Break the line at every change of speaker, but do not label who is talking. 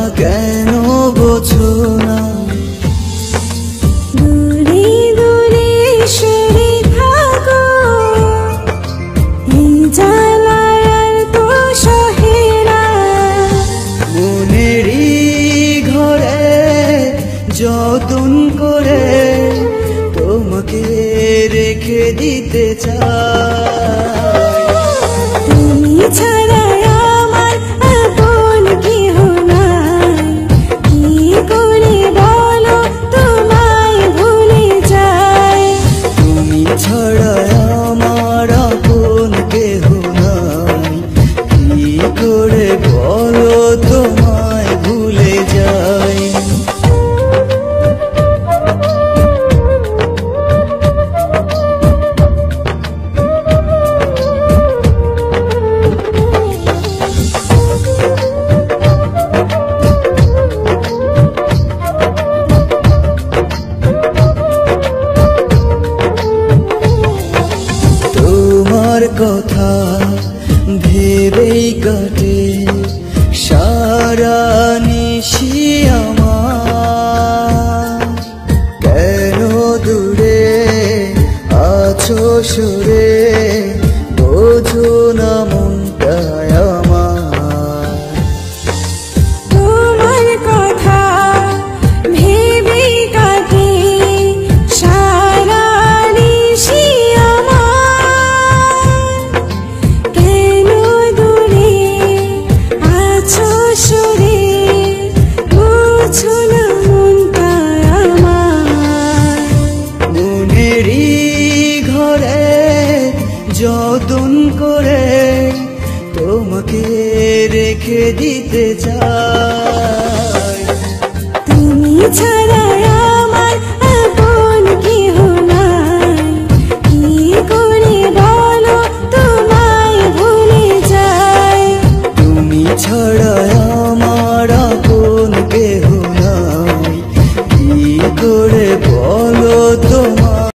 কেন বোঝো না?
দূরে দূরে সরে থাকো, এই জ্বালায় আর তো সহে না।
মনেরই ঘরে যতন করে তোমাকে রেখে দিতে চাই।
তুমি ছাড়া আমার আপন কেহ নাই, কি করে বলো তোমায় ভুলে যাই।
তুমি ছাড়া আমার আপন কেহ নাই, কি করে বলো তোমায় ভুলে যাই। তোমার কথা ভেবেই কাটে সারা নিশি আমার। কেন দূরে আছো সরে বোঝো না মনটায় আমার।
তোমার কথা ভেবে কাটে সারা নিশি আমার। কেন দূরে আছো সরে বুঝো না মনটা আমার।
মনেরই ঘরে যতন করে তোমাকে রেখে দিতে চাই।
তুমি ছাড়া আমার আপন কেহ নাই, কি করে বলো তোমায় ভুলে যাই।
তুমি ছাড়া আমার আপন কেহ নাই, কি করে বলো